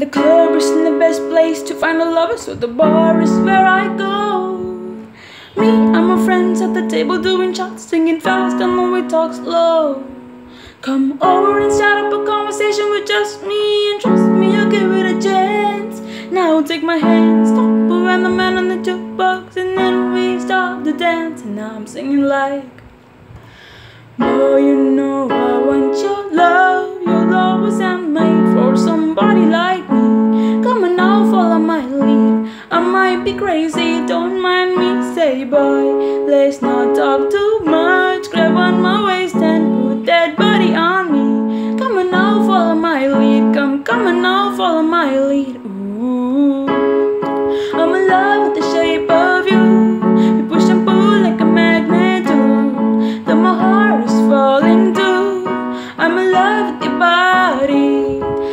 The club isn't the best place to find a lover, so the bar is where I go. Me and my friends at the table doing shots, singing fast and then we talk slow. Come over and start up a conversation with just me, and trust me, I'll give it a chance. Now take my hand, stop around the man on the jukebox, and then we start to dance. And now I'm singing like, boy, you know I want your love. Your love was handmade for somebody like me. Come on now, follow my lead. I might be crazy, don't mind me. Say boy, let's not talk too much. Grab on my waist and put that body on me. Come on now, follow my lead. Come on now, follow my lead. Ooh, I'm in love with the shape of you. We push and pull like a magnet do. Though my heart is falling too. I'm in love with your body.